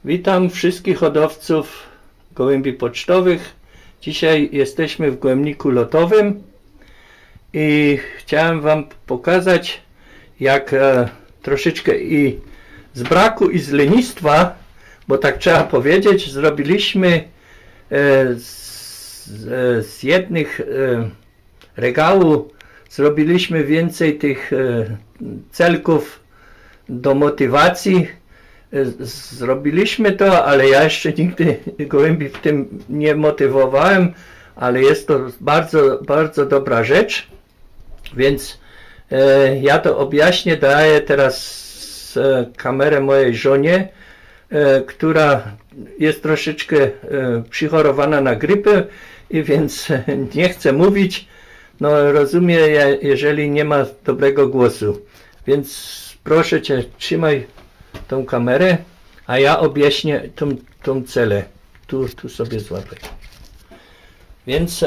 Witam wszystkich hodowców gołębi pocztowych. Dzisiaj jesteśmy w gołębniku lotowym i chciałem Wam pokazać, jak troszeczkę i z braku i z lenistwa, bo tak trzeba powiedzieć, zrobiliśmy z jednych regałów zrobiliśmy więcej tych celków do motywacji. Zrobiliśmy to, ale ja jeszcze nigdy gołębi w tym nie motywowałem, ale jest to bardzo dobra rzecz, więc ja to objaśnię, daję teraz kamerę mojej żonie, która jest troszeczkę przychorowana na grypę i więc nie chcę mówić, no rozumie, jeżeli nie ma dobrego głosu, więc proszę Cię, trzymaj tą kamerę, a ja objaśnię tą celę. Tu sobie złapę. Więc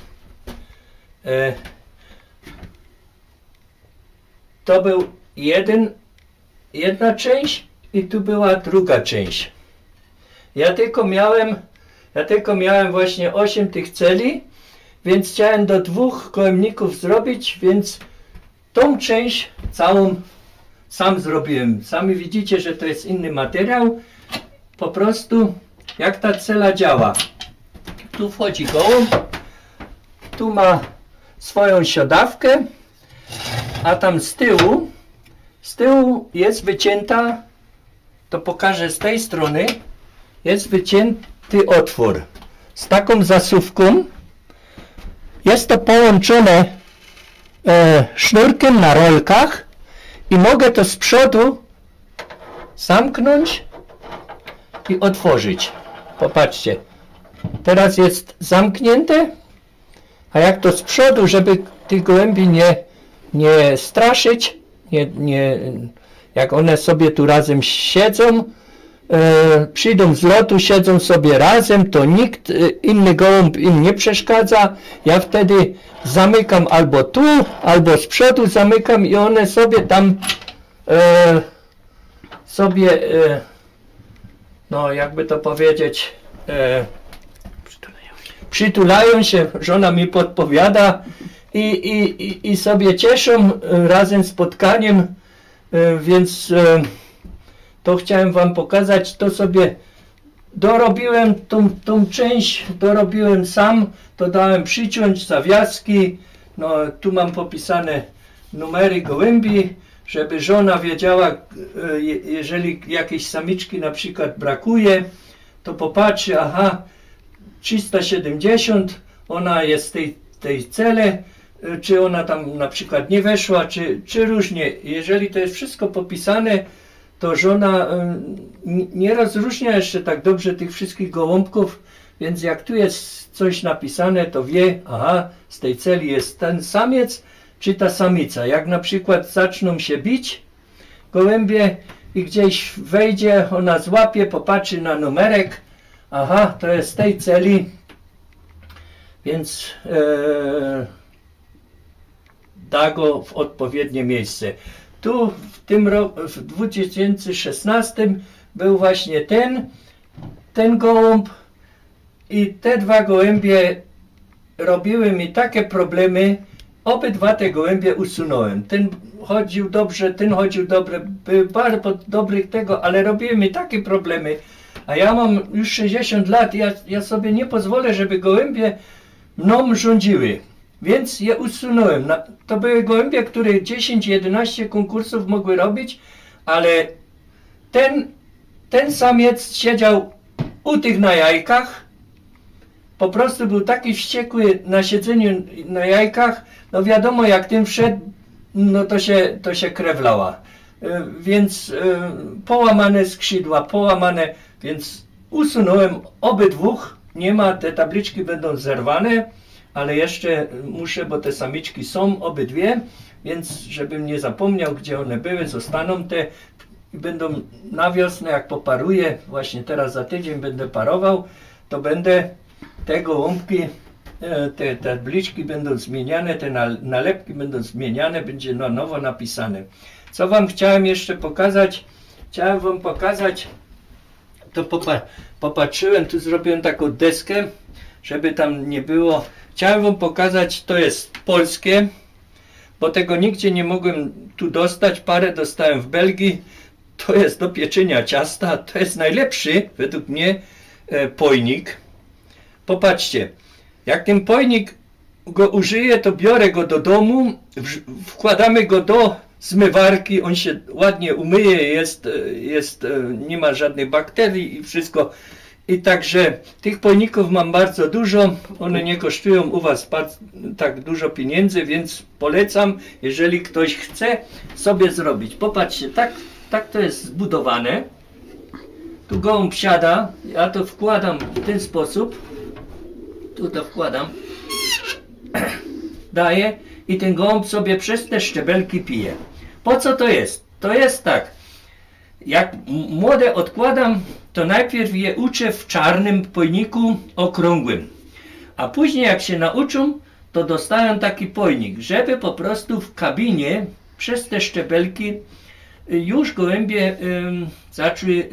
to był jedna część i tu była druga część. Ja tylko miałem właśnie 8 tych celi, więc chciałem do 2 gołębników zrobić, więc tą część całą sam zrobiłem. Sami widzicie, że to jest inny materiał. Po prostu jak ta cela działa. Tu wchodzi gołąb, tu ma swoją siodawkę, a tam z tyłu jest wycięta, to pokażę z tej strony, jest wycięty otwór z taką zasuwką. Jest to połączone sznurkiem na rolkach i mogę to z przodu zamknąć i otworzyć. Popatrzcie, teraz jest zamknięte, a jak to z przodu, żeby tych gołębi nie straszyć, jak one sobie tu razem siedzą, przyjdą z lotu, siedzą sobie razem, to nikt inny gołąb im nie przeszkadza. Ja wtedy zamykam albo tu, albo z przodu zamykam i one sobie tam no jakby to powiedzieć, przytulają się, żona mi podpowiada i sobie cieszą razem z spotkaniem, więc to chciałem Wam pokazać, to sobie dorobiłem, tą część dorobiłem sam, to dałem przyciąć, zawiaski, no tu mam popisane numery gołębi, żeby żona wiedziała, jeżeli jakiejś samiczki na przykład brakuje, to popatrzy, aha, 370, ona jest tej cele, czy ona tam na przykład nie weszła, czy różnie. Jeżeli to jest wszystko popisane, to żona nie rozróżnia jeszcze tak dobrze tych wszystkich gołąbków, więc jak tu jest coś napisane, to wie, aha, z tej celi jest ten samiec, czy ta samica. Jak na przykład zaczną się bić gołębie i gdzieś wejdzie, ona złapie, popatrzy na numerek, aha, to jest z tej celi, więc da go w odpowiednie miejsce. Tu w tym roku, w 2016 był właśnie ten gołąb i te 2 gołębie robiły mi takie problemy, obydwa te gołębie usunąłem. Ten chodził dobrze, ten chodził dobrze, były bardzo dobrych tego, ale robiły mi takie problemy, a ja mam już 60 lat, ja sobie nie pozwolę, żeby gołębie mną rządziły. Więc je usunąłem. To były gołębie, które 10-11 konkursów mogły robić, ale ten samiec siedział u tych na jajkach. Po prostu był taki wściekły na siedzeniu na jajkach. No wiadomo, jak tym wszedł, no to się krew lała. Więc połamane skrzydła, połamane, więc usunąłem obydwóch. Nie ma, te tabliczki będą zerwane. Ale jeszcze muszę, bo te samiczki są obydwie, więc żebym nie zapomniał, gdzie one były, zostaną te i będą na wiosnę, jak poparuję, właśnie teraz za tydzień będę parował, to będę te gołąbki, te tabliczki będą zmieniane, te nalepki będą zmieniane, będzie na nowo napisane. Co Wam chciałem jeszcze pokazać? Chciałem Wam pokazać to popatrzyłem, tu zrobiłem taką deskę, żeby tam nie było. Chciałem wam pokazać, to jest polskie, bo tego nigdzie nie mogłem tu dostać, parę dostałem w Belgii. To jest do pieczenia ciasta, to jest najlepszy według mnie pojnik. Popatrzcie, jak ten pojnik go użyję, to biorę go do domu, wkładamy go do zmywarki, on się ładnie umyje, nie ma żadnych bakterii i wszystko. I także tych pojników mam bardzo dużo, one nie kosztują u was tak dużo pieniędzy, więc polecam, jeżeli ktoś chce sobie zrobić. Popatrzcie, tak to jest zbudowane. Tu gołąb siada, ja to wkładam w ten sposób. Tu to wkładam. Daję i ten gołąb sobie przez te szczebelki pije. Po co to jest? To jest tak, jak młode odkładam, to najpierw je uczę w czarnym pojniku okrągłym, a później jak się nauczą, to dostają taki pojnik, żeby po prostu w kabinie przez te szczebelki już gołębie zaczęły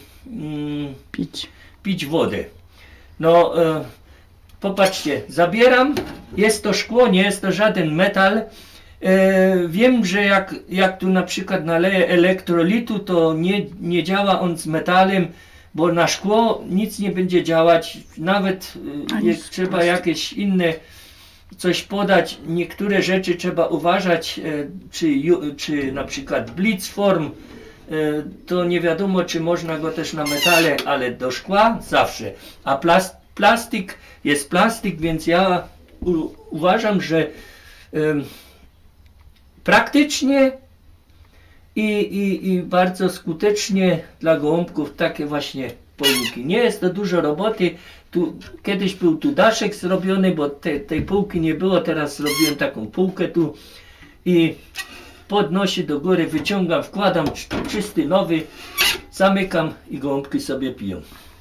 pić wodę. No popatrzcie, zabieram, jest to szkło, nie jest to żaden metal. Wiem, że jak tu na przykład naleję elektrolitu, to nie działa on z metalem, bo na szkło nic nie będzie działać, nawet jak trzeba jakieś inne coś podać, niektóre rzeczy trzeba uważać, czy na przykład blitzform, to nie wiadomo, czy można go też na metale, ale do szkła zawsze, a plastik jest plastik, więc ja uważam, że praktycznie i bardzo skutecznie dla gołąbków takie właśnie pojniki. Nie jest to dużo roboty. Tu kiedyś był tu daszek zrobiony, bo tej półki nie było, teraz zrobiłem taką półkę tu i podnoszę do góry, wyciągam, wkładam czysty nowy, zamykam i gołąbki sobie piją.